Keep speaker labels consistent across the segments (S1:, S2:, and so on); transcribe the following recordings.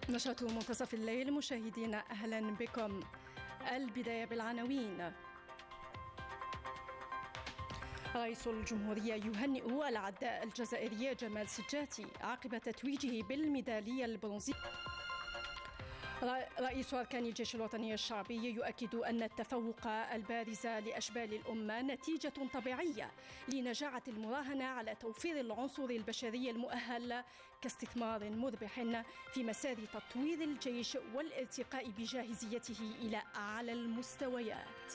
S1: نشرة منتصف الليل مشاهدينا أهلا بكم. البداية بالعناوين. رئيس الجمهورية يهنئ العداء الجزائري جمال سجاتي عقب تتويجه بالميدالية البرونزية. رئيس أركان الجيش الوطني الشعبي يؤكد أن التفوق البارز لأشبال الأمة نتيجة طبيعية لنجاعة المراهنة على توفير العنصر البشري المؤهل كاستثمار مربح في مسار تطوير الجيش والارتقاء بجاهزيته إلى أعلى المستويات.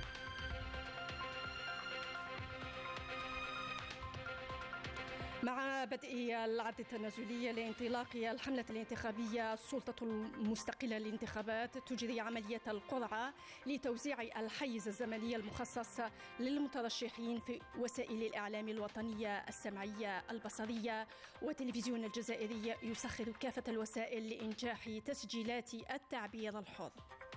S1: مع بدء العد التنازلي لانطلاق الحملة الانتخابية، السلطة المستقلة للانتخابات تجري عملية القرعة لتوزيع الحيز الزمني المخصص للمترشحين في وسائل الإعلام الوطنية السمعية البصرية، والتلفزيون الجزائري يسخر كافة الوسائل لإنجاح تسجيلات التعبير الحر.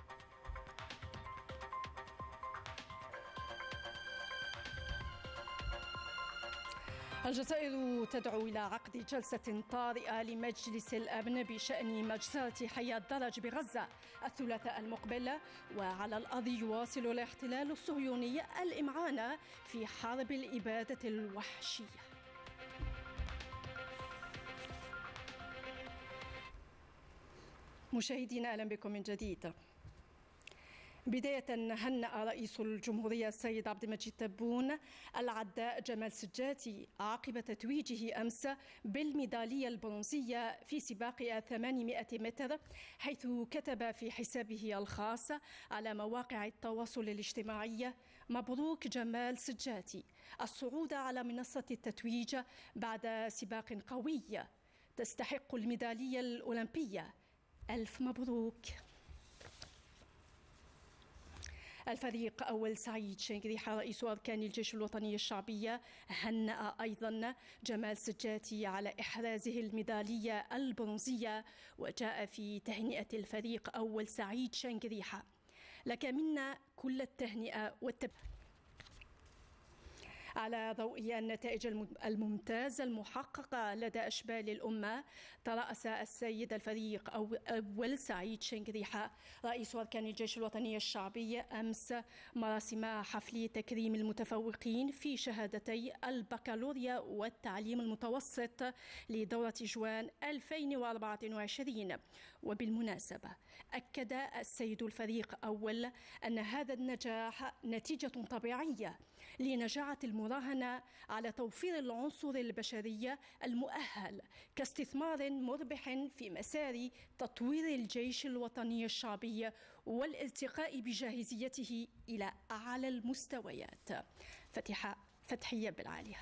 S1: الجزائر تدعو إلى عقد جلسة طارئة لمجلس الأمن بشأن مجزرة حي الدرج بغزة الثلاثاء المقبل. وعلى الأرض يواصل الاحتلال الصهيوني الإمعان في حرب الإبادة الوحشية. مشاهدينا أهلا بكم من جديد. بداية، هنأ رئيس الجمهورية السيد عبد المجيد تبون العداء جمال سجاتي عقب تتويجه أمس بالميدالية البرونزية في سباق 800 متر، حيث كتب في حسابه الخاص على مواقع التواصل الاجتماعي: مبروك جمال سجاتي، الصعود على منصة التتويج بعد سباق قوي، تستحق الميدالية الأولمبية، ألف مبروك. الفريق أول سعيد شنقريحة رئيس أركان الجيش الوطني الشعبي هنأ أيضا جمال سجاتي على إحرازه الميدالية البرونزية، وجاء في تهنئة الفريق أول سعيد شنقريحة: لك منا كل التهنئة والتبريك على ضوء النتائج الممتازة المحققة لدى أشبال الأمة. ترأس السيد الفريق أول سعيد شنقريحة رئيس أركان الجيش الوطني الشعبي أمس مراسم حفل تكريم المتفوقين في شهادتي البكالوريا والتعليم المتوسط لدورة جوان 2024. وبالمناسبة أكد السيد الفريق أول أن هذا النجاح نتيجة طبيعية لنجاعة المراهنة على توفير العنصر البشري المؤهل كاستثمار مربح في مسار تطوير الجيش الوطني الشعبي والارتقاء بجاهزيته إلى أعلى المستويات. فتحية بالعالية.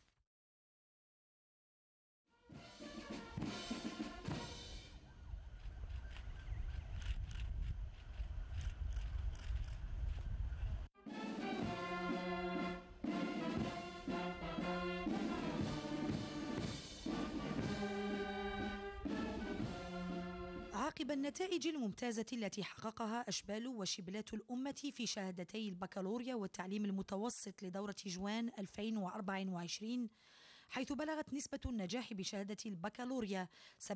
S2: عقب النتائج الممتازة التي حققها أشبال وشبلات الأمة في شهادتي البكالوريا والتعليم المتوسط لدورة جوان 2024، حيث بلغت نسبة النجاح بشهادة البكالوريا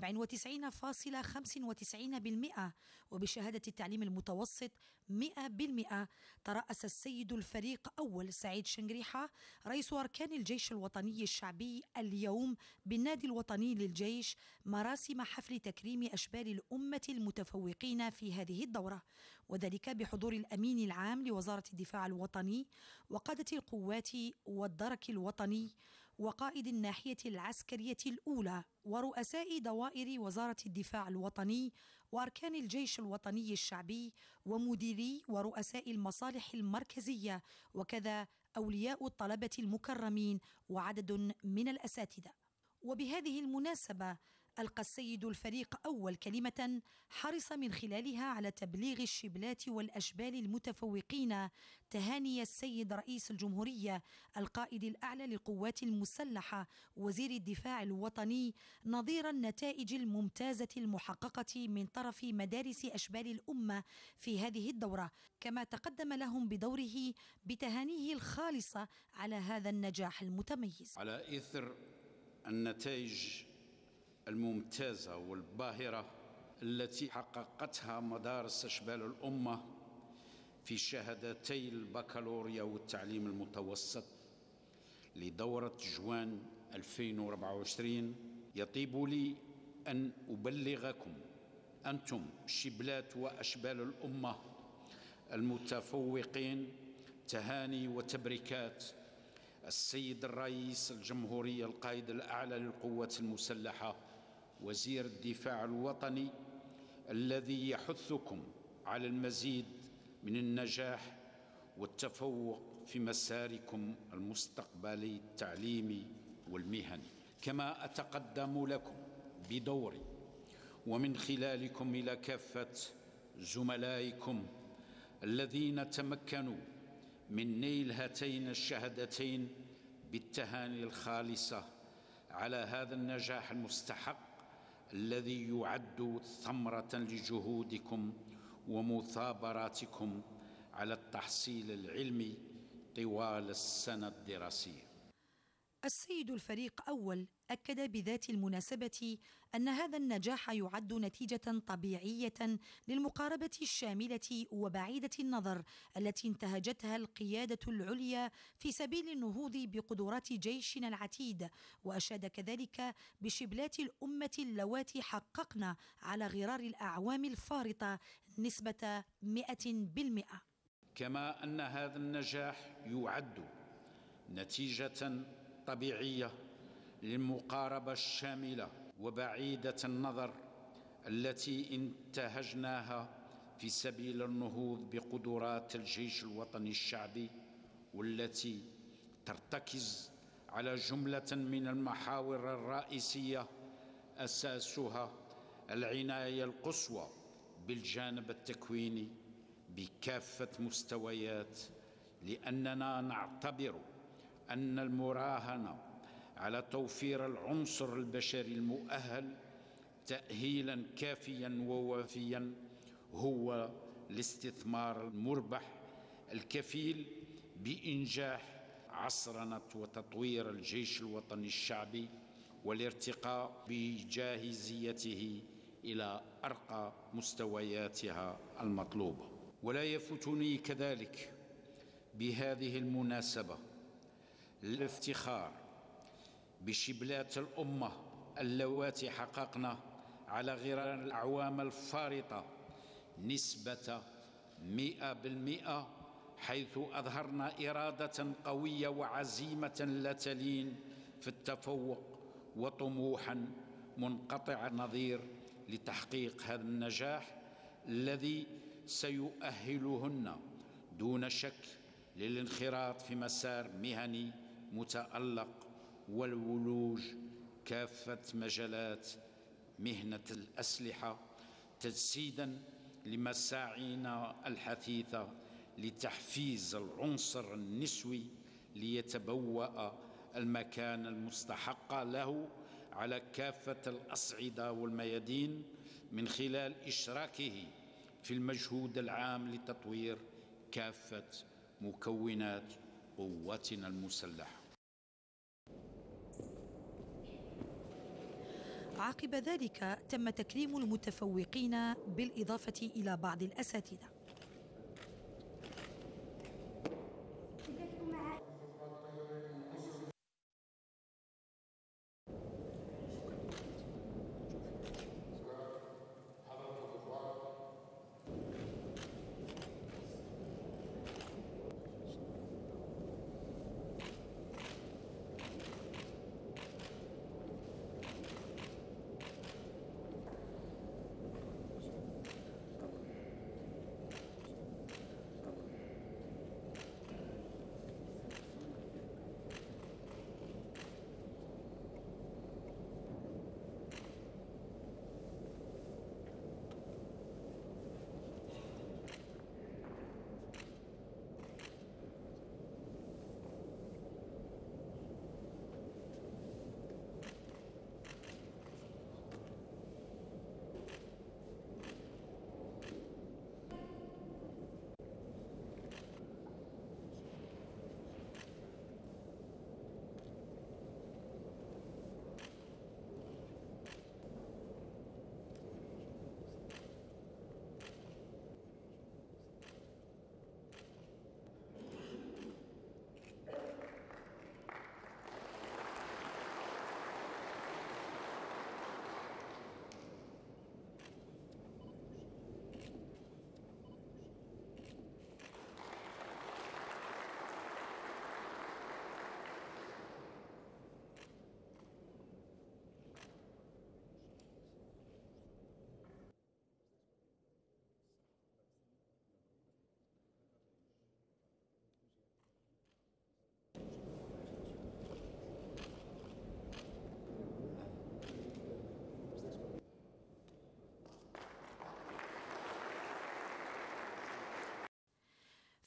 S2: 97.95%، وبشهادة التعليم المتوسط 100%، ترأس السيد الفريق أول سعيد شنقريحة رئيس أركان الجيش الوطني الشعبي اليوم بالنادي الوطني للجيش مراسم حفل تكريم أشبال الأمة المتفوقين في هذه الدورة، وذلك بحضور الأمين العام لوزارة الدفاع الوطني وقادة القوات والدرك الوطني وقائد الناحية العسكرية الأولى ورؤساء دوائر وزارة الدفاع الوطني وأركان الجيش الوطني الشعبي ومديري ورؤساء المصالح المركزية، وكذا أولياء الطلبة المكرمين وعدد من الأساتذة. وبهذه المناسبة ألقى السيد الفريق أول كلمة حرص من خلالها على تبليغ الشبلات والأشبال المتفوقين تهاني السيد رئيس الجمهورية القائد الأعلى للقوات المسلحة وزير الدفاع الوطني نظير النتائج الممتازة المحققة من طرف مدارس أشبال الأمة في هذه الدورة، كما تقدم لهم بدوره بتهانيه الخالصة على هذا النجاح المتميز.
S3: على إثر النتائج الممتازة والباهرة التي حققتها مدارس أشبال الأمة في شهادتي البكالوريا والتعليم المتوسط لدورة جوان 2024. يطيب لي أن أبلغكم أنتم شبلات وأشبال الأمة المتفوقين تهاني وتبريكات السيد الرئيس الجمهورية القائد الأعلى للقوات المسلحة وزير الدفاع الوطني، الذي يحثكم على المزيد من النجاح والتفوق في مساركم المستقبلي التعليمي والمهني. كما أتقدم لكم بدوري ومن خلالكم إلى كافة زملائكم الذين تمكنوا من نيل هاتين الشهادتين بالتهاني الخالصة على هذا النجاح المستحق الذي يعد ثمرة لجهودكم ومثابراتكم على التحصيل العلمي طوال السنة الدراسية.
S2: السيد الفريق أول أكد بذات المناسبة أن هذا النجاح يعد نتيجة طبيعية للمقاربة الشاملة وبعيدة النظر التي انتهجتها القيادة العليا في سبيل النهوض بقدرات جيشنا العتيد، وأشاد كذلك بشبلات الأمة اللواتي حققن على غرار الأعوام الفارطة نسبة 100%.
S3: كما أن هذا النجاح يعد نتيجة طبيعية للمقاربة الشاملة وبعيدة النظر التي انتهجناها في سبيل النهوض بقدرات الجيش الوطني الشعبي، والتي ترتكز على جملة من المحاور الرئيسية أساسها العناية القصوى بالجانب التكويني بكافة مستويات، لأننا نعتبر أن المراهنة على توفير العنصر البشري المؤهل تأهيلاً كافياً ووافياً هو الاستثمار المربح الكفيل بإنجاح عصرنة وتطوير الجيش الوطني الشعبي والارتقاء بجاهزيته إلى أرقى مستوياتها المطلوبة. ولا يفوتني كذلك بهذه المناسبة الافتخار بشبلات الأمة اللواتي حققنا على غرار الأعوام الفارطة نسبة 100%، حيث أظهرنا إرادة قوية وعزيمة لا تلين في التفوق وطموحا منقطع النظير لتحقيق هذا النجاح الذي سيؤهلهن دون شك للانخراط في مسار مهني متألق والولوج كافة مجالات مهنة الأسلحة، تجسيداً لمساعينا الحثيثة لتحفيز العنصر النسوي ليتبوأ المكان المستحق له على كافة الأصعدة والميادين من خلال إشراكه في المجهود العام لتطوير كافة مكونات قواتنا المسلحة.
S2: عقب ذلك تم تكريم المتفوقين بالإضافة إلى بعض الأساتذة.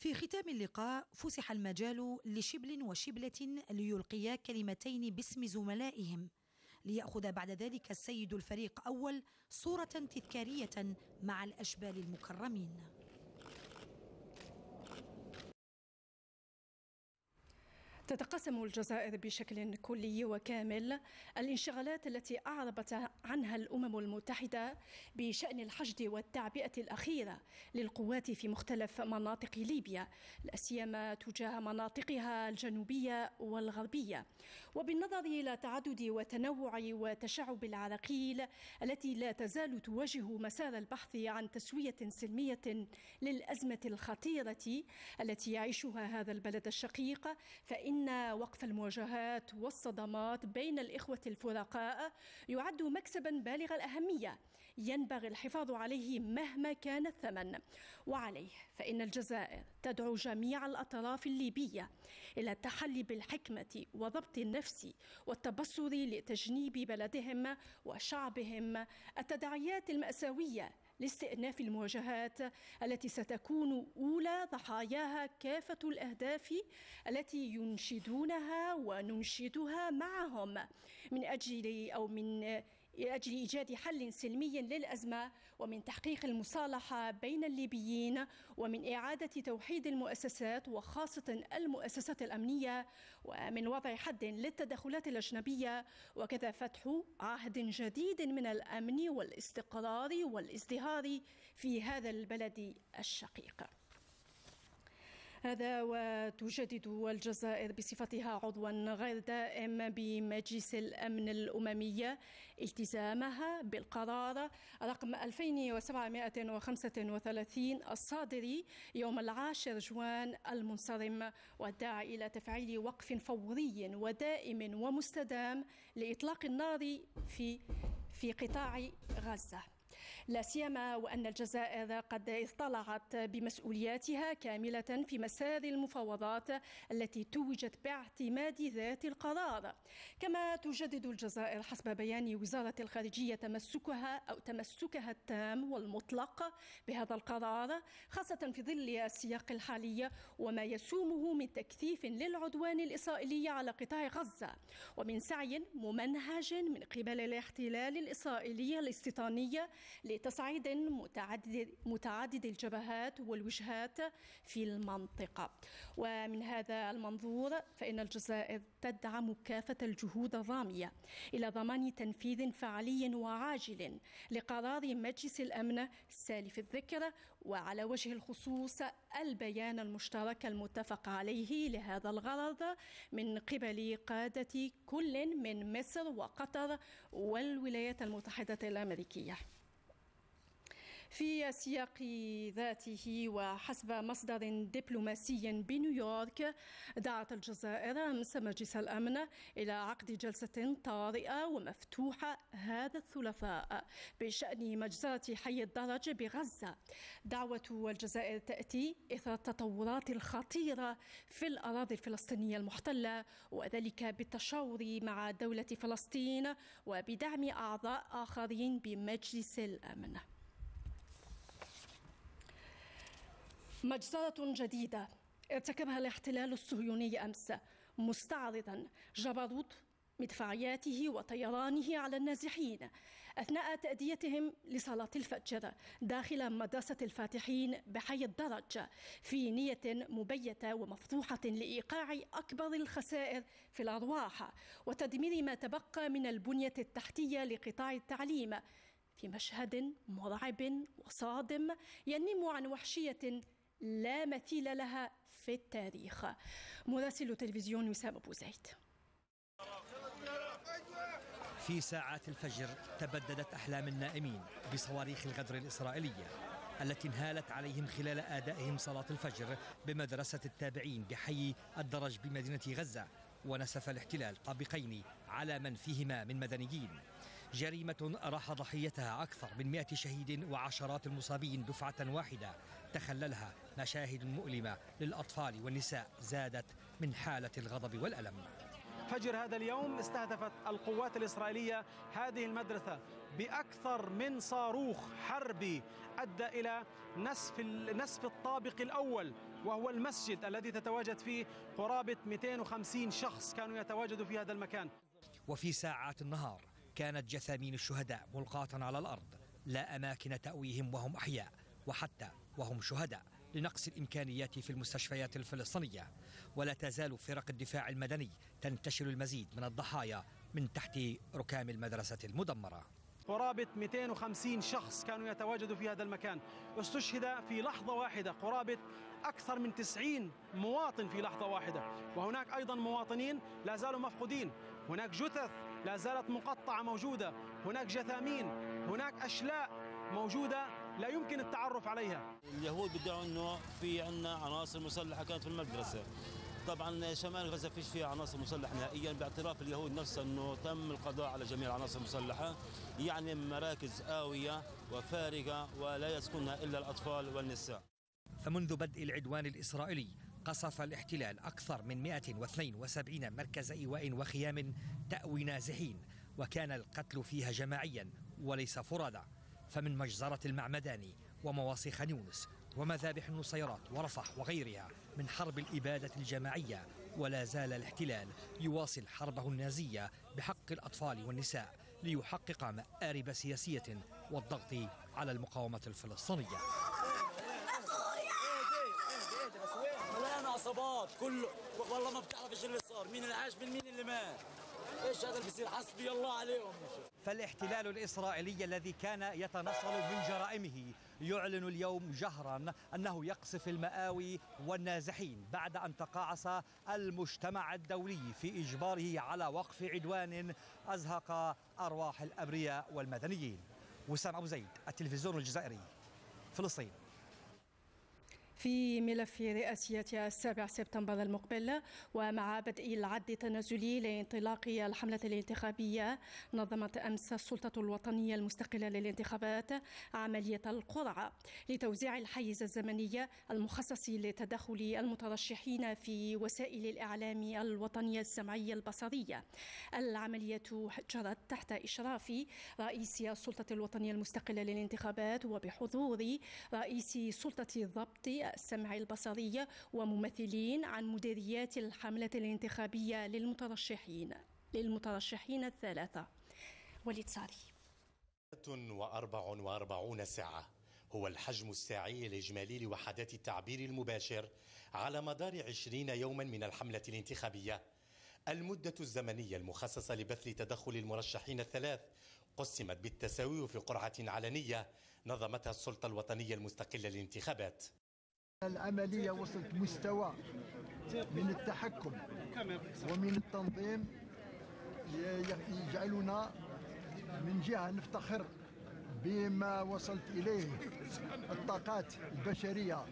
S2: في ختام اللقاء فسح المجال لشبل وشبلة ليلقيا كلمتين باسم زملائهم، ليأخذ بعد ذلك السيد الفريق أول صورة تذكارية مع الأشبال المكرمين.
S1: تتقاسم الجزائر بشكل كلي وكامل الانشغالات التي أعربت عنها الأمم المتحدة بشأن الحشد والتعبئة الأخيرة للقوات في مختلف مناطق ليبيا، لا سيما تجاه مناطقها الجنوبية والغربية، وبالنظر إلى تعدد وتنوع وتشعب العراقيل التي لا تزال تواجه مسار البحث عن تسوية سلمية للأزمة الخطيرة التي يعيشها هذا البلد الشقيق، فإن وقف المواجهات والصدمات بين الإخوة الفرقاء يعد مكسبا بالغ الأهمية ينبغي الحفاظ عليه مهما كان الثمن. وعليه فإن الجزائر تدعو جميع الأطراف الليبية إلى التحلي بالحكمة وضبط النفس والتبصر لتجنيب بلدهم وشعبهم التداعيات المأساوية لاستئناف المواجهات التي ستكون أولى ضحاياها كافة الأهداف التي ينشدونها وننشدها معهم من أجل إيجاد حل سلمي للأزمة، ومن تحقيق المصالحة بين الليبيين، ومن إعادة توحيد المؤسسات وخاصة المؤسسات الأمنية، ومن وضع حد للتدخلات الأجنبية، وكذا فتح عهد جديد من الأمن والاستقرار والازدهار في هذا البلد الشقيق. هذا وتجدد الجزائر بصفتها عضوا غير دائم بمجلس الأمن الأممي التزامها بالقرار رقم 2735 الصادر يوم 10 جوان المنصرم، والداعي إلى تفعيل وقف فوري ودائم ومستدام لإطلاق النار في قطاع غزة، لا سيما وأن الجزائر قد اطلعت بمسؤولياتها كاملة في مسار المفاوضات التي توجت باعتماد ذات القرار. كما تجدد الجزائر حسب بيان وزارة الخارجية تمسكها التام والمطلق بهذا القرار، خاصة في ظل السياق الحالي وما يسومه من تكثيف للعدوان الإسرائيلي على قطاع غزة، ومن سعي ممنهج من قبل الاحتلال الإسرائيلي الاستيطاني لتصعيد متعدد الجبهات والوجهات في المنطقة. ومن هذا المنظور فإن الجزائر تدعم كافة الجهود الرامية إلى ضمان تنفيذ فعلي وعاجل لقرار مجلس الأمن سالف الذكر، وعلى وجه الخصوص البيان المشترك المتفق عليه لهذا الغرض من قبل قادة كل من مصر وقطر والولايات المتحدة الأمريكية. في سياق ذاته وحسب مصدر دبلوماسي بنيويورك، دعت الجزائر أمس مجلس الأمن إلى عقد جلسة طارئة ومفتوحة هذا الثلاثاء بشأن مجزرة حي الدرج بغزة. دعوة الجزائر تأتي إثر التطورات الخطيرة في الأراضي الفلسطينية المحتلة، وذلك بالتشاور مع دولة فلسطين وبدعم أعضاء آخرين بمجلس الأمن. مجزرة جديدة ارتكبها الاحتلال الصهيوني أمس مستعرضا جبروت مدفعياته وطيرانه على النازحين أثناء تأديتهم لصلاة الفجر داخل مدرسة الفاتحين بحي الدرج، في نية مبيتة ومفضوحة لإيقاع أكبر الخسائر في الأرواح وتدمير ما تبقى من البنية التحتية لقطاع التعليم، في مشهد مرعب وصادم ينم عن وحشية لا مثيل لها في التاريخ. مراسل تلفزيون وسام أبو زيد.
S4: في ساعات الفجر تبددت أحلام النائمين بصواريخ الغدر الإسرائيلية التي انهالت عليهم خلال آدائهم صلاة الفجر بمدرسة التابعين بحي الدرج بمدينة غزة، ونسف الاحتلال طابقين على من فيهما من مدنيين. جريمة راح ضحيتها أكثر من 100 شهيد وعشرات المصابين دفعة واحدة، تخللها مشاهد مؤلمة للأطفال والنساء زادت من حالة الغضب والألم.
S5: فجر هذا اليوم استهدفت القوات الإسرائيلية هذه المدرسة بأكثر من صاروخ حربي أدى إلى نسف الطابق الأول، وهو المسجد الذي تتواجد فيه قرابة 250 شخص كانوا يتواجدوا في هذا المكان.
S4: وفي ساعات النهار كانت جثامين الشهداء ملقاة على الأرض، لا أماكن تأويهم وهم أحياء وحتى وهم شهداء لنقص الإمكانيات في المستشفيات الفلسطينية. ولا تزال فرق الدفاع المدني تنتشل المزيد من الضحايا من تحت ركام المدرسة المدمرة.
S5: قرابة 250 شخص كانوا يتواجدوا في هذا المكان، استشهد في لحظة واحدة قرابة أكثر من 90 مواطن في لحظة واحدة، وهناك أيضا مواطنين لا زالوا مفقودين، هناك جثث لا زالت مقطعة موجودة، هناك جثامين، هناك أشلاء موجودة لا يمكن التعرف عليها.
S6: اليهود بيدعوا أنه في عندنا عناصر مسلحة كانت في المدرسة. طبعا شمال غزة فيش فيها عناصر مسلحة نهائيا، باعتراف اليهود نفسها أنه تم القضاء على جميع العناصر المسلحة، يعني مراكز آوية وفارغة ولا يسكنها إلا الأطفال والنساء.
S4: فمنذ بدء العدوان الإسرائيلي قصف الاحتلال أكثر من 172 مركز إيواء وخيام تأوي نازحين، وكان القتل فيها جماعيا وليس فرادى. فمن مجزرة المعمداني ومواصي خان يونس ومذابح النصيرات ورفح وغيرها من حرب الإبادة الجماعية، ولا زال الاحتلال يواصل حربه النازية بحق الأطفال والنساء ليحقق مآرب سياسية والضغط على المقاومة الفلسطينية.
S7: مليان عصابات كله، والله ما بتعرف ايش اللي صار، مين اللي عاش من مين اللي مات، ايش هذا اللي بيصير، حسبي الله عليهم.
S4: فالاحتلال الإسرائيلي الذي كان يتنصل من جرائمه يعلن اليوم جهرا أنه يقصف المآوي والنازحين بعد أن تقاعس المجتمع الدولي في إجباره على وقف عدوان أزهق أرواح الأبرياء والمدنيين. وسام أبو زيد، التلفزيون الجزائري، فلسطين.
S1: في ملف رئاسية 7 سبتمبر المقبل ومع بدء العد التنازلي لانطلاق الحملة الانتخابية، نظمت أمس السلطة الوطنية المستقلة للانتخابات عملية القرعة لتوزيع الحيز الزمني المخصص لتدخل المترشحين في وسائل الإعلام الوطنية السمعية البصرية. العملية جرت تحت إشراف رئيس السلطة الوطنية المستقلة للانتخابات وبحضور رئيس سلطة الضبط السمع البصري وممثلين عن مديريات الحملة الانتخابية للمترشحين الثلاثة. وليد صاري.
S8: 44 ساعة هو الحجم الساعي الإجمالي لوحدات التعبير المباشر على مدار 20 يوما من الحملة الانتخابية. المدة الزمنية المخصصة لبث تدخل المرشحين الثلاث قسمت بالتساوي في قرعة علنية نظمتها السلطة الوطنية المستقلة للانتخابات.
S9: العملية وصلت مستوى من التحكم ومن التنظيم يجعلنا من جهة نفتخر بما وصلت إليه الطاقات البشرية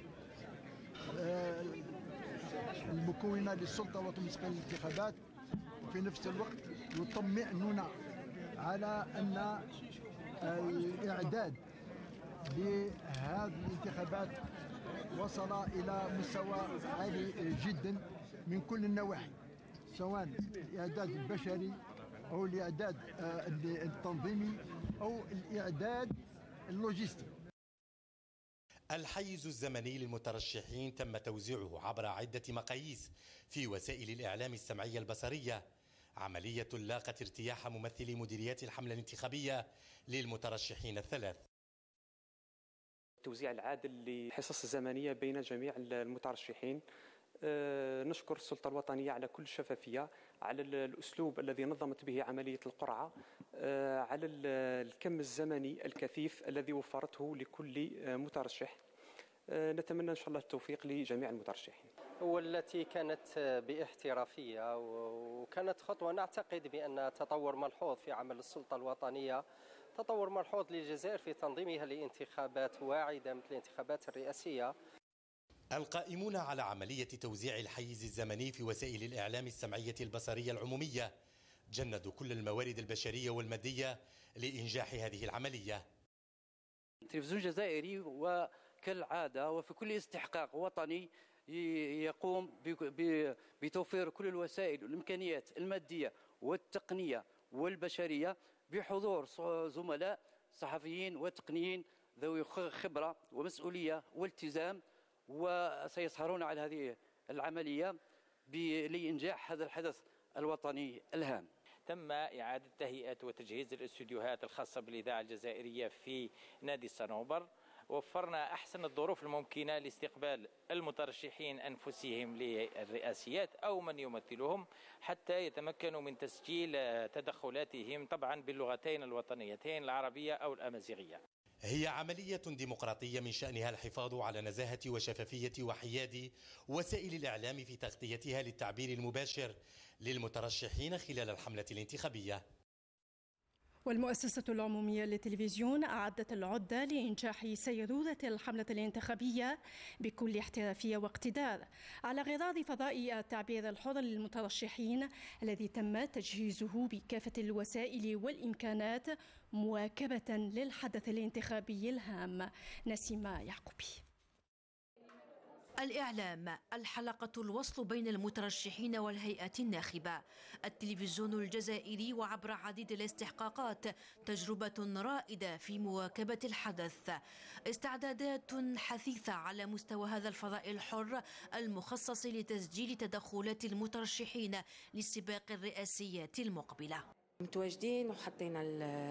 S9: المكونة للسلطة الوطنية المستقلة للانتخابات، وفي نفس الوقت يطمئننا على أن الإعداد لهذه الانتخابات وصل إلى مستوى عالي جدا من كل النواحي، سواء الإعداد البشري أو الإعداد التنظيمي أو الإعداد اللوجستي.
S8: الحيز الزمني للمترشحين تم توزيعه عبر عدة مقاييس في وسائل الإعلام السمعية البصرية، عملية لاقت ارتياح ممثلي مديريات الحملة الانتخابية للمترشحين الثلاث.
S10: التوزيع العادل للحصص الزمنية بين جميع المترشحين. نشكر السلطة الوطنية على كل شفافية، على الأسلوب الذي نظمت به عملية القرعة، على الكم الزمني الكثيف الذي وفرته لكل مترشح. نتمنى إن شاء الله التوفيق لجميع المترشحين.
S11: والتي كانت باحترافية، وكانت خطوة نعتقد بأن تطور ملحوظ في عمل السلطة الوطنية، تطور ملحوظ للجزائر في تنظيمها لانتخابات واعدة مثل الانتخابات الرئاسية.
S8: القائمون على عملية توزيع الحيز الزمني في وسائل الإعلام السمعية البصرية العمومية جندوا كل الموارد البشرية والمادية لإنجاح هذه العملية.
S12: التلفزيون الجزائري وكالعادة وفي كل استحقاق وطني يقوم بتوفير كل الوسائل والإمكانيات المادية والتقنية والبشرية بحضور زملاء صحفيين وتقنيين ذوي خبرة ومسؤولية والتزام، وسيسهرون على هذه العملية لإنجاح هذا الحدث الوطني الهام.
S13: تم إعادة تهيئة وتجهيز الاستوديوهات الخاصة بالإذاعة الجزائرية في نادي الصنوبر. وفرنا أحسن الظروف الممكنة لاستقبال المترشحين أنفسهم للرئاسيات أو من يمثلهم حتى يتمكنوا من تسجيل تدخلاتهم طبعا باللغتين الوطنيتين العربية أو الأمازيغية.
S8: هي عملية ديمقراطية من شأنها الحفاظ على نزاهة وشفافية وحياد وسائل الإعلام في تغطيتها للتعبير المباشر للمترشحين خلال الحملة الانتخابية.
S1: والمؤسسة العمومية للتلفزيون أعدت العدة لإنجاح سيرورة الحملة الانتخابية بكل احترافية واقتدار على غرار فضاء التعبير الحر للمترشحين الذي تم تجهيزه بكافة الوسائل والإمكانات مواكبة للحدث الانتخابي الهام. نسيمة يعقوبي.
S14: الإعلام، الحلقة الوصل بين المترشحين والهيئات الناخبة، التلفزيون الجزائري وعبر عديد الاستحقاقات تجربة رائدة في مواكبة الحدث، استعدادات حثيثة على مستوى هذا الفضاء الحر المخصص لتسجيل تدخلات المترشحين للسباق الرئاسيات المقبلة.
S15: متواجدين وحطينا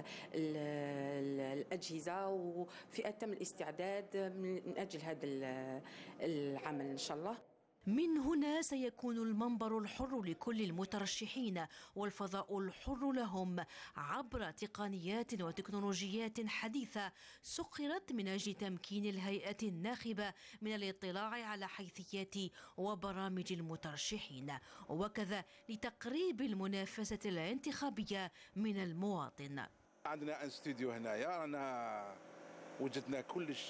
S15: الأجهزة وفي أتم الاستعداد من أجل هذا العمل إن شاء الله.
S14: من هنا سيكون المنبر الحر لكل المترشحين والفضاء الحر لهم عبر تقنيات وتكنولوجيات حديثة سخرت من أجل تمكين الهيئة الناخبة من الاطلاع على حيثيات وبرامج المترشحين، وكذا لتقريب المنافسة الانتخابية من المواطن.
S16: عندنا استوديو هنايا، رانا وجدنا كلش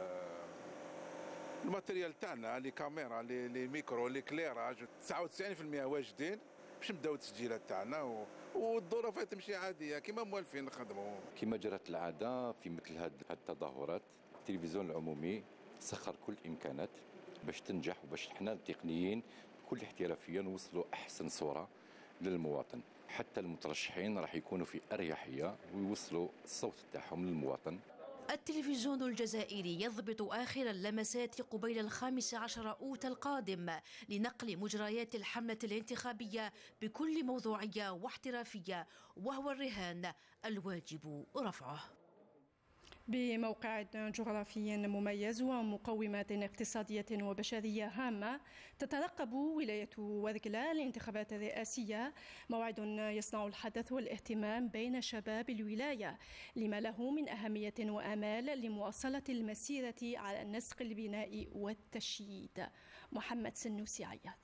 S16: الماتريال تاعنا، لي كاميرا، لي ميكرو، لي كليراج، 99% واجدين باش نبداو التسجيلات تاعنا، والظروف تمشي عاديه كما موالفين نخدموا.
S17: كما جرت العاده في مثل هذه التظاهرات، التلفزيون العمومي سخر كل الامكانات باش تنجح وباش حنا التقنيين بكل احترافيه نوصلوا احسن صوره للمواطن. حتى المترشحين راح يكونوا في اريحيه ويوصلوا الصوت تاعهم للمواطن.
S14: التلفزيون الجزائري يضبط آخر اللمسات قبيل 15 أوت القادم لنقل مجريات الحملة الانتخابية بكل موضوعية واحترافية، وهو الرهان الواجب رفعه.
S1: بموقع جغرافي مميز ومقومات اقتصادية وبشرية هامة، تترقب ولاية ورقلة الانتخابات الرئاسية، موعد يصنع الحدث والاهتمام بين شباب الولاية لما له من أهمية وآمال لمواصلة المسيرة على نسق البناء والتشييد. محمد سنوسي عياط.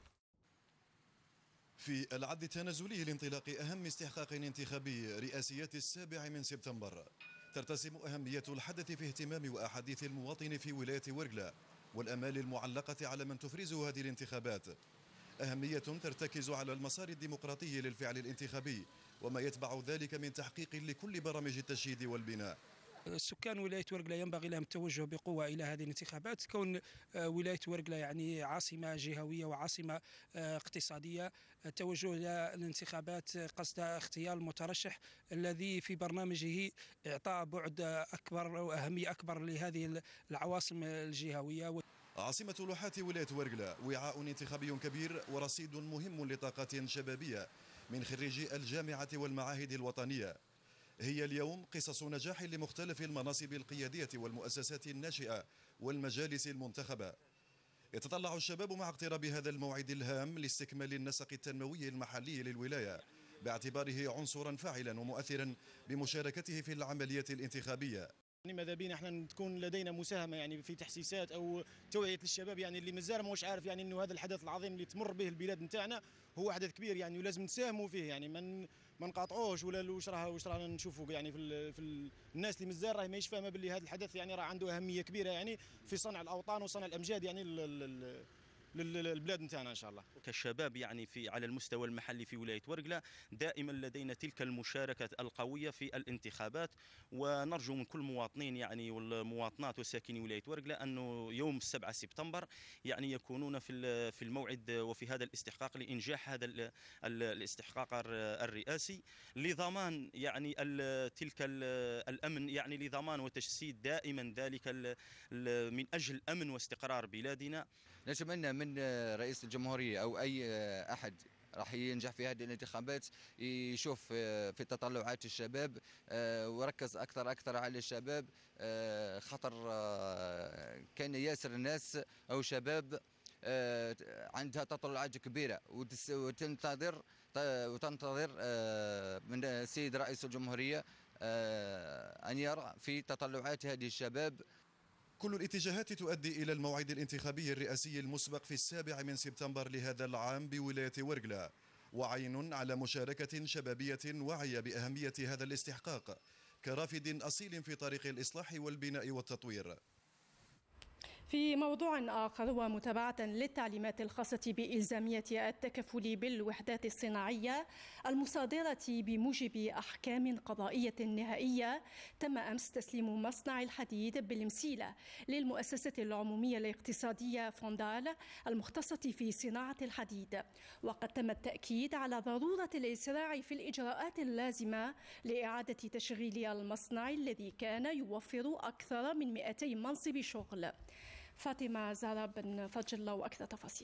S18: في العد التنازلي لانطلاق أهم استحقاق انتخابي رئاسيات 7 سبتمبر، ترتسم أهمية الحدث في اهتمام وأحاديث المواطن في ولاية ورقلة والأمال المعلقة على من تفرز هذه الانتخابات. أهمية ترتكز على المسار الديمقراطي للفعل الانتخابي وما يتبع ذلك من تحقيق لكل برامج التشييد والبناء.
S19: سكان ولاية ورقلة ينبغي لهم التوجه بقوة إلى هذه الانتخابات، كون ولاية ورقلة يعني عاصمة جهوية وعاصمة اقتصادية. التوجه إلى الانتخابات قصد اختيار المترشح الذي في برنامجه إعطاء بعد أكبر وأهمية أكبر لهذه العواصم الجهوية.
S18: عاصمة لوحات ولاية ورقلة وعاء انتخابي كبير ورصيد مهم لطاقات شبابية من خريجي الجامعة والمعاهد الوطنية. هي اليوم قصص نجاح لمختلف المناصب القيادية والمؤسسات الناشئة والمجالس المنتخبة. يتطلع الشباب مع اقتراب هذا الموعد الهام لاستكمال النسق التنموي المحلي للولاية باعتباره عنصرا فاعلا ومؤثرا بمشاركته في العملية الانتخابية.
S5: ماذا بينا احنا تكون لدينا مساهمه يعني في تحسيسات او توعيه للشباب، يعني اللي مازال مش عارف يعني انه هذا الحدث العظيم اللي تمر به البلاد نتاعنا هو حدث كبير يعني، ولازم نساهموا فيه يعني ما نقاطعوش ولا واش رانا نشوفوا يعني في الناس اللي مازال راهي ماهيش فاهمه باللي هذا الحدث يعني راه عنده اهميه كبيره يعني في صنع الاوطان وصنع الامجاد يعني
S20: للبلاد نتاعنا ان شاء الله.
S21: كشباب يعني على المستوى المحلي في ولايه ورقله دائما لدينا تلك المشاركه القويه في الانتخابات، ونرجو من كل المواطنين يعني والمواطنات وساكني ولايه ورقله انه يوم 7 سبتمبر يعني يكونون في الموعد وفي هذا الاستحقاق لانجاح هذا الاستحقاق الرئاسي لضمان يعني تلك الامن، يعني لضمان وتجسيد دائما ذلك من اجل امن واستقرار بلادنا.
S22: نتمنى من رئيس الجمهورية أو أي أحد راح ينجح في هذه الانتخابات يشوف في تطلعات الشباب وركز أكثر على الشباب، خطر كان ياسر الناس أو شباب عندها تطلعات كبيرة وتنتظر من السيد رئيس الجمهورية أن يرى في تطلعات هذه الشباب.
S18: كل الاتجاهات تؤدي إلى الموعد الانتخابي الرئاسي المسبق في 7 سبتمبر لهذا العام بولاية ورقلة، وعين على مشاركة شبابية واعية بأهمية هذا الاستحقاق كرافد أصيل في طريق الإصلاح والبناء والتطوير.
S1: في موضوع آخر ومتابعة للتعليمات الخاصة بإلزامية التكفل بالوحدات الصناعية المصادرة بموجب أحكام قضائية نهائية، تم أمس تسليم مصنع الحديد بالمسيلة للمؤسسة العمومية الاقتصادية فوندال المختصة في صناعة الحديد، وقد تم التأكيد على ضرورة الإسراع في الإجراءات اللازمة لإعادة تشغيل المصنع الذي كان يوفر أكثر من 200 منصب شغل. فاطمة زهرة بن فضل الله وأكثر تفاصيل.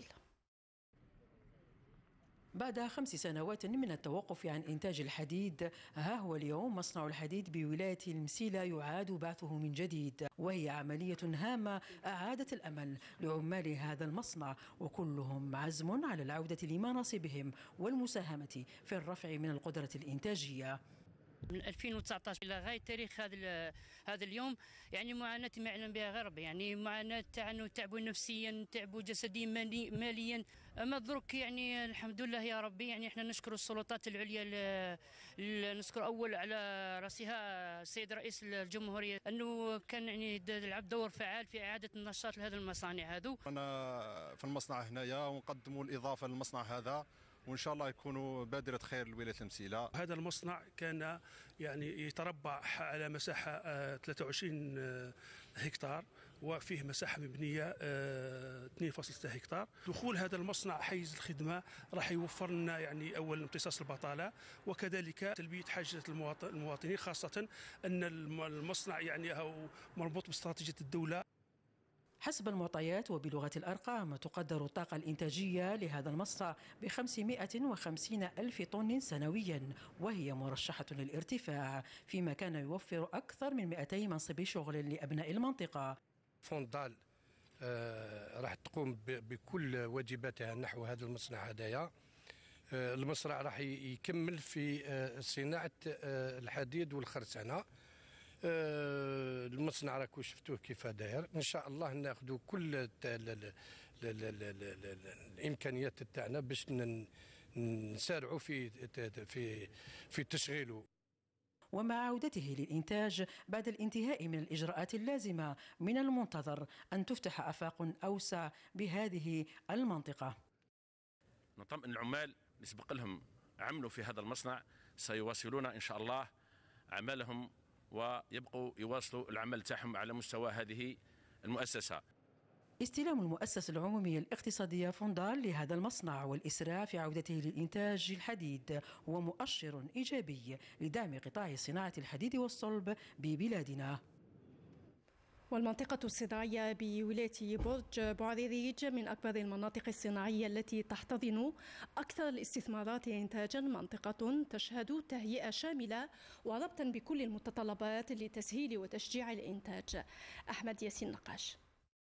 S23: بعد 5 سنوات من التوقف عن إنتاج الحديد، ها هو اليوم مصنع الحديد بولاية المسيلة يعاد بعثه من جديد، وهي عملية هامة أعادت الأمل لعمال هذا المصنع، وكلهم عزم على العودة لمناصبهم والمساهمة في الرفع من القدرة الإنتاجية.
S24: من 2019 الى غايه تاريخ هذا اليوم يعني معاناه ما يعلم بها غير ربي، يعني معاناه تاعنا تعبوا نفسيا تعبوا جسديا ماليا، اما درك يعني الحمد لله يا ربي. يعني احنا نشكر السلطات العليا، نشكر اول على راسها السيد رئيس الجمهوريه انه كان يعني يلعب دور فعال في اعاده النشاط لهذه المصانع هذو.
S25: انا في المصنع هنايا ونقدموا الاضافه للمصنع هذا، وان شاء الله يكونوا بادره خير لولايه المسيله.
S19: هذا المصنع كان يعني يتربع على مساحه 23 هكتار، وفيه مساحه مبنيه 2.6 هكتار. دخول هذا المصنع حيز الخدمه راح يوفر لنا يعني اول امتصاص البطاله، وكذلك تلبيه حاجه المواطنين، خاصه ان المصنع يعني هو مربوط باستراتيجيه الدوله.
S23: حسب المعطيات وبلغة الأرقام، تقدر الطاقة الإنتاجية لهذا المصنع ب550 ألف طن سنويا، وهي مرشحة للارتفاع، فيما كان يوفر أكثر من 200 منصب شغل لأبناء المنطقة.
S26: فوندال راح تقوم بكل واجباتها نحو هذا المصنع هدايا. المصنع راح يكمل في صناعة الحديد والخرسانة. المصنع راكو شفتوه كيف داير، ان شاء الله ناخذوا كل الامكانيات تاعنا باش نسارعوا في تشغيله.
S23: ومع عودته للإنتاج بعد الانتهاء من الإجراءات اللازمة، من المنتظر أن تفتح آفاق أوسع بهذه المنطقة.
S27: نطمئن العمال اللي سبق لهم عملوا في هذا المصنع سيواصلون إن شاء الله عملهم ويبقوا يواصلوا العمل تاعهم على مستوى هذه المؤسسة.
S23: استلام المؤسسة العمومية الاقتصادية فوندال لهذا المصنع والإسراع في عودته للإنتاج الحديد هو مؤشر إيجابي لدعم قطاع صناعة الحديد والصلب ببلادنا.
S1: والمنطقة الصناعية بولاية برج بعريريج من أكبر المناطق الصناعية التي تحتضن أكثر الاستثمارات إنتاجا، منطقة تشهد تهيئة شاملة وربطا بكل المتطلبات لتسهيل وتشجيع الإنتاج. أحمد ياسين نقاش.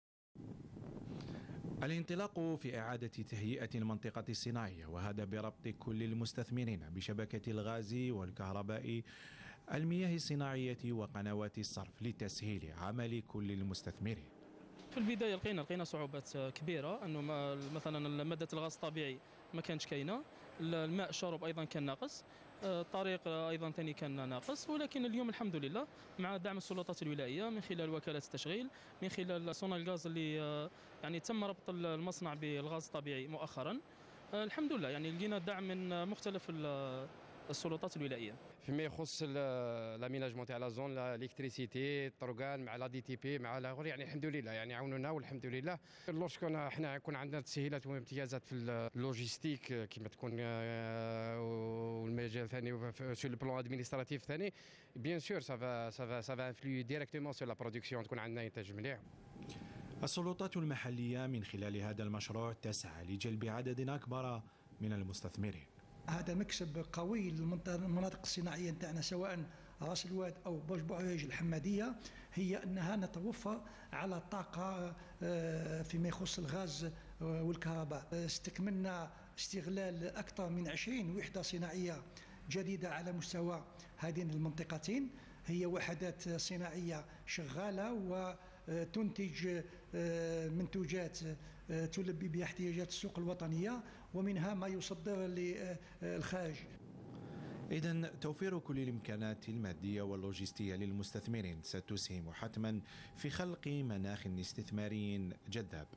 S28: الانطلاق في إعادة تهيئة المنطقة الصناعية، وهذا بربط كل المستثمرين بشبكة الغاز والكهرباء، المياه الصناعية وقنوات الصرف لتسهيل عمل كل المستثمرين.
S29: في البداية لقينا صعوبات كبيرة، أنه مثلا مادة الغاز الطبيعي ما كانش كاينة، الماء الشرب أيضا كان ناقص، الطريق ايضا ثاني كان ناقص، ولكن اليوم الحمد لله مع دعم السلطات الولائيه من خلال وكاله التشغيل، من خلال سونالغاز اللي يعني تم ربط المصنع بالغاز الطبيعي مؤخرا، الحمد لله يعني لقينا دعم من مختلف السلطات الولائيه.
S2: فيما يخص لاميناجمون تاع لا زون، الالكتريسيتي، الطرقان مع لا دي تي بي مع الاخر، يعني الحمد لله يعني عاونونا والحمد لله. لوrsque احنا يكون عندنا تسهيلات وامتيازات في اللوجيستيك كما تكون والمجال ثاني سو لو بلون ادمينستراتيف ثاني، بيان سور سافا انفلوي ديريكتومون سو لا برودكسيون، تكون عندنا انتاج مليح.
S28: السلطات المحلية من خلال هذا المشروع تسعى لجلب عدد أكبر من المستثمرين.
S3: هذا مكسب قوي للمناطق الصناعيه نتاعنا، سواء راس الواد او بوش بوعيج الحماديه، هي انها نتوفر على الطاقه فيما يخص الغاز والكهرباء. استكملنا استغلال اكثر من 20 وحده صناعيه جديده على مستوى هذين المنطقتين، هي وحدات صناعيه شغاله وتنتج منتوجات تلبي بها احتياجات السوق الوطنيه، ومنها ما يصدر للخارج.
S28: إذن توفير كل الإمكانات المادية واللوجستية للمستثمرين ستسهم حتما في خلق مناخ استثماري جذاب.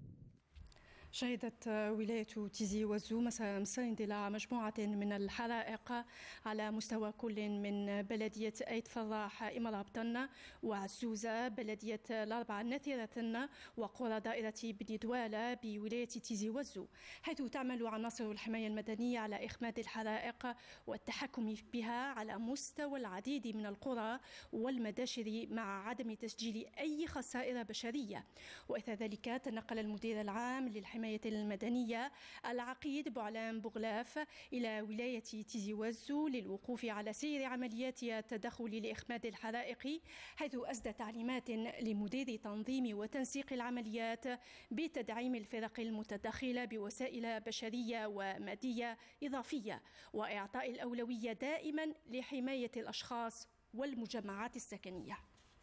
S1: شهدت ولاية تيزي وزو مساء أمس اندلاع مجموعة من الحرائق على مستوى كل من بلدية أيت فراح إمرابطن وعزوزة بلدية الأربعة نثيرة وقرى دائرة بني دوالة بولاية تيزي وزو، حيث تعمل عناصر الحماية المدنية على إخماد الحرائق والتحكم بها على مستوى العديد من القرى والمداشر مع عدم تسجيل أي خسائر بشرية. وإثر ذلك تنقل المدير العام للحماية المدنية العقيد بوعلام بوغلاف إلى ولاية تيزي وزو للوقوف على سير عمليات التدخل لإخماد الحرائق، حيث أسدى تعليمات لمدير تنظيم وتنسيق العمليات بتدعيم الفرق المتدخلة بوسائل بشرية ومادية إضافية، وإعطاء الأولوية دائما لحماية الأشخاص والمجمعات السكنية.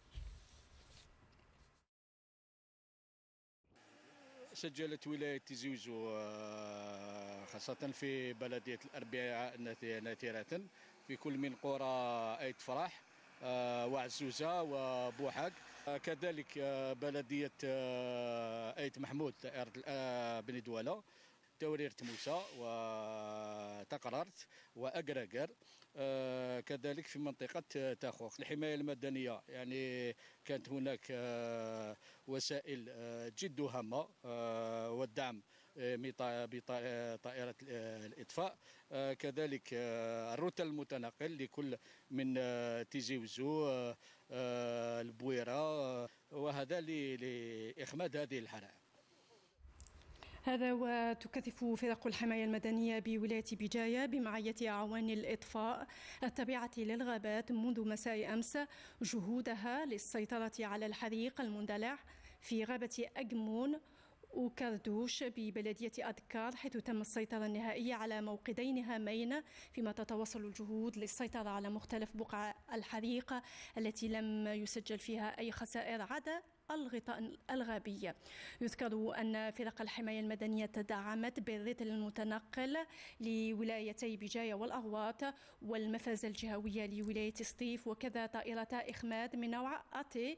S4: سجلت ولاية تيزي وزو خاصة في بلدية الأربعاء ناثرة في كل من قرى أيت فرح وعزوزة وبوحق، كذلك بلدية أيت محمود دائرة بني دوالة، تورير تموسى وتقررت وأقرقر، كذلك في منطقة تاخوخ. الحماية المدنية يعني كانت هناك وسائل جد هامة والدعم بطائرة الإطفاء، كذلك الروتل المتنقل لكل من تيزي وزو البويرة، وهذا لإخماد هذه الحرائق.
S1: هذا وتكثف فرق الحماية المدنية بولاية بجاية بمعية أعوان الإطفاء التابعة للغابات منذ مساء أمس جهودها للسيطرة على الحريق المندلع في غابة أجمون وكردوش ببلدية أذكار، حيث تم السيطرة النهائية على موقدين هامين، فيما تتواصل الجهود للسيطرة على مختلف بقع الحريق التي لم يسجل فيها أي خسائر عدا الغطاء الغابي. يذكر أن فرق الحماية المدنية تدعمت بالرتل المتنقل لولايتي بجاية والأغواط والمفازة الجهوية لولاية سطيف، وكذا طائرة إخماد من نوع أتي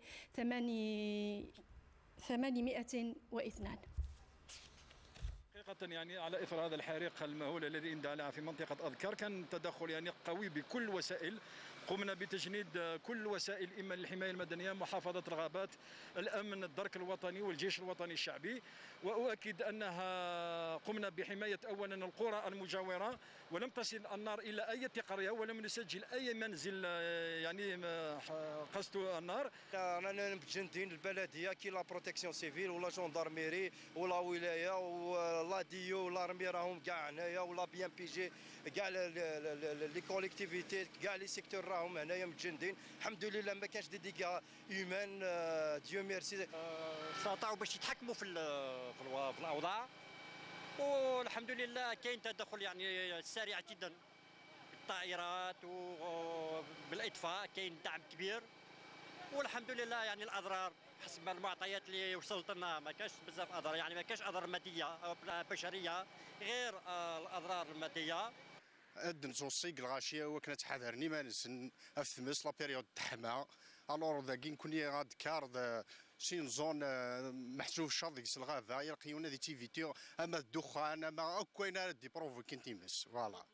S1: 802.
S6: حقيقة يعني على إثر هذا الحريق المهول الذي اندلع في منطقة أذكار، كان تدخل يعني قوي بكل وسائل، قمنا بتجنيد كل وسائل إما للحماية المدنية، محافظة الغابات، الأمن، الدرك الوطني والجيش الوطني الشعبي، وأؤكد أنها قمنا بحماية أولا القرى المجاورة، ولم تصل النار إلى أي قرية ولم نسجل أي منزل يعني قصد النار.
S7: رانا متجندين البلدية كي لا بروتيكسيون سيفيل ولا جوندارميري ولا ولاية ولا ديو ولا رمي راهم كاع هنايا ولا بي ام بي جي كاع لي كوليكتيفيتي كاع لي سيكتور راهم هنايا متجندين. الحمد لله ما كانش دي ديغا هيومان، ديو ميرسي.
S9: استطاعوا باش يتحكموا في الاوضاع، والحمد لله كاين تدخل يعني سريع جدا بالطائرات وبالاطفاء، كاين دعم كبير، والحمد لله يعني الاضرار حسب المعطيات اللي وصلت لنا ما كاش بزاف اضرار، يعني ما كاش اضرار ماديه او بشريه غير الاضرار الماديه.
S8: نوصيك الغاشيه وكانت حاضرني ما نسن افثمس لا بيريود تحما الور ذاكي نكون غاد كارد شين زون محسوب شر ديك الغابه يلقيونا دي تيفيتور اما الدخان اما كاينه دي بروفوكين تيمس فوالا.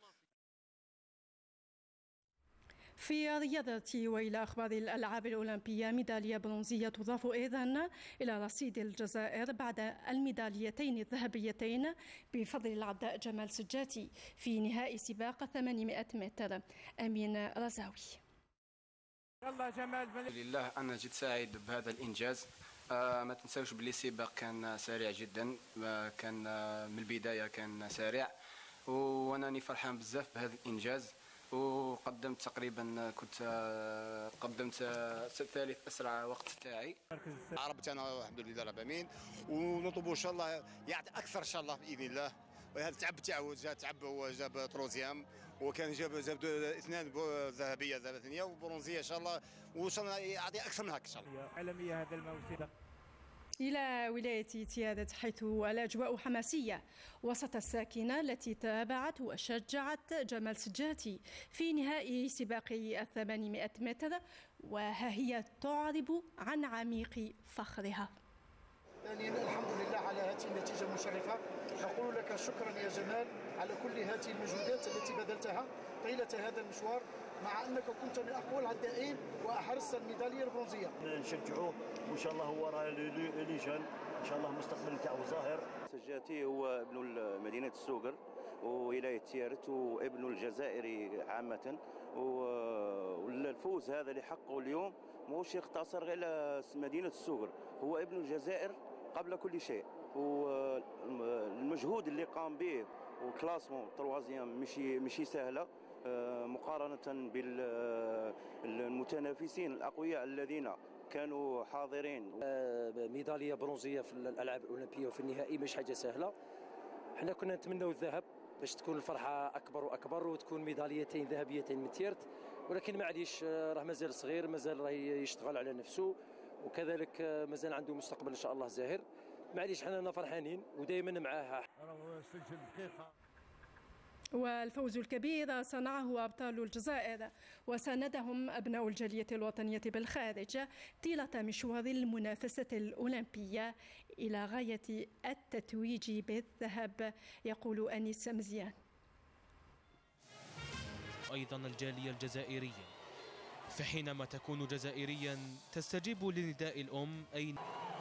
S1: في الرياضة وإلى أخبار الألعاب الأولمبية، ميدالية برونزية تضاف أيضا إلى رصيد الجزائر بعد الميداليتين الذهبيتين بفضل العداء جمال سجاتي في نهائي سباق 800 متر. أمين رزاوي.
S10: يلا جمال. لله أنا جد سعيد بهذا الإنجاز. ما تنساوش بلي السباق كان سريع جدا، كان من البداية كان سريع، وأنا فرحان بزاف بهذا الإنجاز. وقدمت تقريبا قدمت ثالث اسرع وقت تاعي.
S11: عربت انا الحمد لله رب العالمين، ونطلبوا ان شاء الله يعطي اكثر ان شاء الله باذن الله. وهذا تعب تاعو تعب، هو جاب تروزيام وكان جاب 2 ذهبيه ثانيه وبرونزيه ان شاء الله، وان شاء الله يعطي اكثر من هكا ان شاء الله.
S10: عالميه هذا الموسم.
S1: إلى ولاية تيادة حيث الأجواء حماسية وسط الساكنة التي تابعت وشجعت جمال سجاتي في نهائي سباق 800 متر، وها هي تعرب عن عميق فخرها.
S12: ثانيا الحمد لله على هذه النتيجة المشرفة، نقول لك شكرا يا جمال على كل هذه المجهودات التي بذلتها طيلة هذا المشوار، مع أنك كنت من أقوى العدائين وأحرزت الميدالية البرونزية.
S13: نشجعوه وإن شاء الله هو راه لي جون، إن شاء الله المستقبل تاعو ظاهر.
S21: سجاتي هو ابن مدينة السوقر وولاية تيارت وابن الجزائري عامة، والفوز هذا اللي حقه اليوم ماهوش يقتصر غير على مدينة السوقر، هو ابن الجزائر قبل كل شيء. والمجهود اللي قام به وكلاسمون تروازيام مشي سهلة مقارنة بالمتنافسين الأقوياء الذين كانوا حاضرين.
S15: ميدالية برونزية في الألعاب الأولمبية وفي النهائي مش حاجة سهلة. احنا كنا نتمنوا الذهب باش تكون الفرحة أكبر وأكبر وتكون ميداليتين ذهبيتين من تيرت، ولكن معليش راه مازال صغير، مازال راه يشتغل على نفسه، وكذلك مازال عنده مستقبل إن شاء الله زاهر. معليش حنا فرحانين ودائما معاه.
S1: والفوز الكبير صنعه أبطال الجزائر وساندهم أبناء الجالية الوطنية بالخارج طيلة مشوار المنافسة الأولمبية إلى غاية التتويج بالذهب، يقول أنيس مزيان.
S16: أيضا الجالية الجزائرية، فحينما تكون جزائريا تستجيب لنداء الأم، أي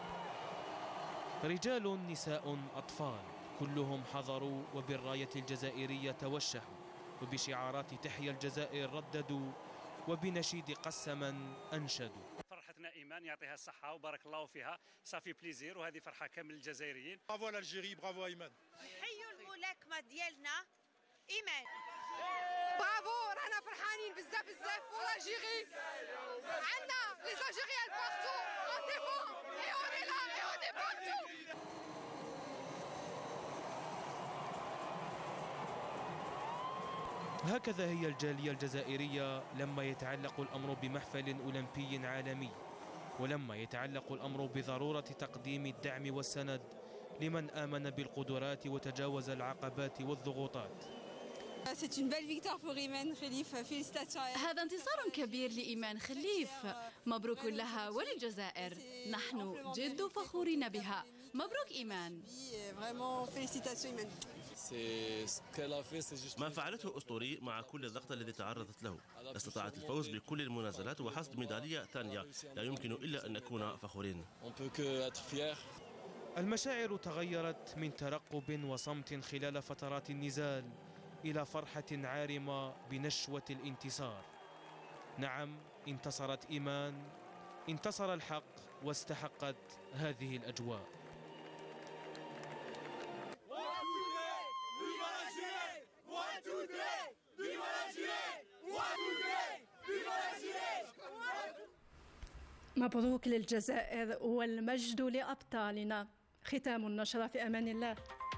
S16: رجال نساء أطفال كلهم حضروا وبالراية الجزائرية توشحوا وبشعارات تحيا الجزائر رددوا وبنشيد قسما أنشدوا.
S17: فرحتنا إيمان يعطيها الصحة وبارك الله فيها، صافي بليزير وهذه فرحة كامل الجزائريين.
S20: برافو الجيري، برافو إيمان.
S30: نحيوا الملاكمة ديالنا إيمان.
S31: برافو، رانا فرحانين بزاف بزاف والجيري عندنا لي زالجيريان بارتو اون ديفون اي اون اي لا اي اون اي بارتو.
S16: هكذا هي الجالية الجزائرية لما يتعلق الأمر بمحفل أولمبي عالمي، ولما يتعلق الأمر بضرورة تقديم الدعم والسند لمن آمن بالقدرات وتجاوز العقبات والضغوطات.
S32: هذا انتصار كبير لإيمان خليف، مبروك لها وللجزائر، نحن جد فخورين بها. مبروك إيمان.
S33: ما فعلته أسطوري مع كل الضغط الذي تعرضت له، استطاعت الفوز بكل المنازلات وحصد ميدالية ثانية، لا يمكن إلا أن نكون فخورين.
S16: المشاعر تغيرت من ترقب وصمت خلال فترات النزال إلى فرحة عارمة بنشوة الانتصار. نعم، انتصرت إيمان، انتصر الحق واستحقت هذه الأجواء.
S1: مبروك للجزائر والمجد لأبطالنا. ختام النشرة، في أمان الله.